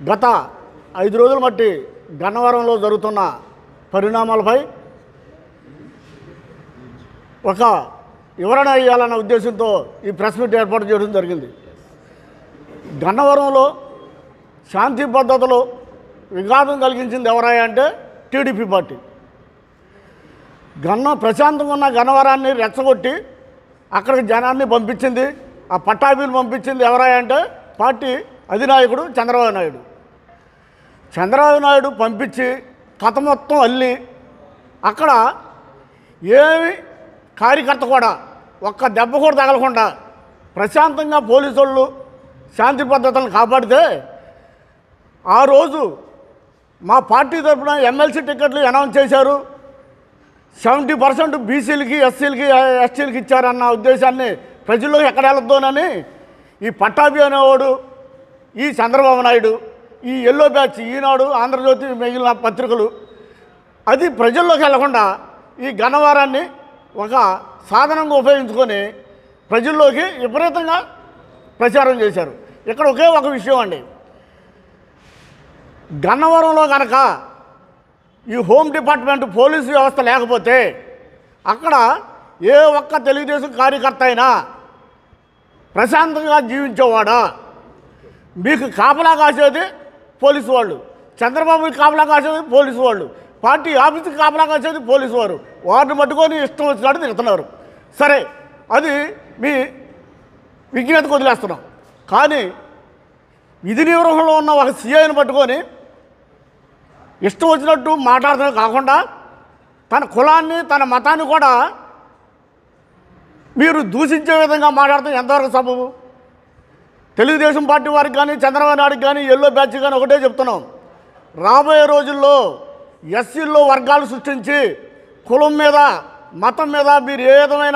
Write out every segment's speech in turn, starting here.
గత 5 రోజుల మట్టి గన్నవరంలో జరుగుతున్న పరిణామాలపై ఒక వివరణ ఇవ్వాలన్న ఉద్దేశంతో ఈ ప్రెస్ మీట్ ఏర్పాటు చేయడం జరిగింది. గన్నవరంలో శాంతి భద్రతలు విఘాతం కలిగించింది ఎవరయ్యా అంటే టీడీపీ పార్టీ. ప్రశాంతంగా ఉన్న గన్నవరాన్ని రెచ్చగొట్టి అక్కడికి జనాన్ని పంపించింది, ఆ పట్టాభిలు పంపించింది ఎవరయ్యా అంటే పార్టీ అధినాయకుడు చంద్రబాబు నాయుడు. చంద్రబాబు నాయుడు పంపించి కథ మొత్తం అల్లి అక్కడ ఏమి కార్యకర్త కూడా ఒక్క దెబ్బ కూడా తగలకుండా ప్రశాంతంగా పోలీసు వాళ్ళు శాంతి భద్రతలను కాపాడితే ఆ రోజు మా పార్టీ తరఫున ఎమ్మెల్సీ టికెట్లు అనౌన్స్ చేశారు. 70% బీసీలకి, ఎస్సీలకి, ఎస్టీలకి ఇచ్చారన్న ఉద్దేశాన్ని ప్రజల్లోకి ఎక్కడ వెళ్తానని ఈ పట్టాభి అనేవాడు, ఈ చంద్రబాబు నాయుడు, ఈ ఎల్లో బ్యాచ్, ఈనాడు, ఆంధ్రజ్యోతి, మిగిలిన పత్రికలు అది ప్రజల్లోకి వెళ్లకుండా ఈ గన్నవరాన్ని ఒక సాధనంగా ఉపయోగించుకొని ప్రజల్లోకి విపరీతంగా ప్రచారం చేశారు. ఇక్కడ ఒకే ఒక విషయం అండి, గన్నవరంలో కనుక ఈ హోమ్ డిపార్ట్మెంట్ పోలీసు వ్యవస్థ లేకపోతే అక్కడ ఏ ఒక్క తెలుగుదేశం కార్యకర్త అయినా ప్రశాంతంగా జీవించేవాడా? మీకు కాపలా కాసేది పోలీసు వాళ్ళు, చంద్రబాబుకి కాపలా కాసేది పోలీసు వాళ్ళు, పార్టీ ఆఫీస్కి కాపలా కాసేది పోలీసు వారు. వారిని పట్టుకొని ఇష్టం వచ్చినట్టు తిరుగుతున్నారు. సరే, అది మీ విజ్ఞతకు వదిలేస్తున్నాం. కానీ విధి నిర్వహణలో ఉన్న ఒక సీఐని పట్టుకొని ఇష్టం వచ్చినట్టు మాట్లాడటమే కాకుండా తన కులాన్ని, తన మతాన్ని కూడా మీరు దూషించే విధంగా మాట్లాడటం ఎంతవరకు సబబు? తెలుగుదేశం పార్టీ వారికి కానీ, చంద్రబాబు నాయుడుకి కానీ, ఎల్లో బ్యాచ్ కానీ ఒకటే చెప్తున్నాం, రాబోయే రోజుల్లో ఎస్సీల్లో వర్గాలు సృష్టించి కులం మీద, మతం మీద మీరు ఏ విధమైన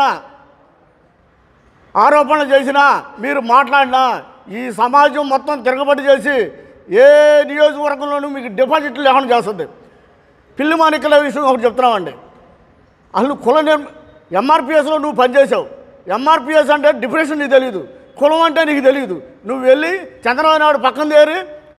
ఆరోపణలు చేసినా, మీరు మాట్లాడినా ఈ సమాజం మొత్తం తిరగబడి చేసి ఏ నియోజకవర్గంలోనూ మీకు డిపాజిట్లు లేకుండా చేస్తుంది. పిల్లి మాణిక్యాల విషయం ఒకటి చెప్తున్నామండి. అసలు ఎంఆర్పిఎస్లో నువ్వు పనిచేసావు. ఎంఆర్పిఎస్ అంటే డిఫరెన్స్ నీకు తెలియదు, కులం అంటే నీకు తెలియదు. నువ్వు వెళ్ళి చంద్రబాబు నాయుడు పక్కన చేరి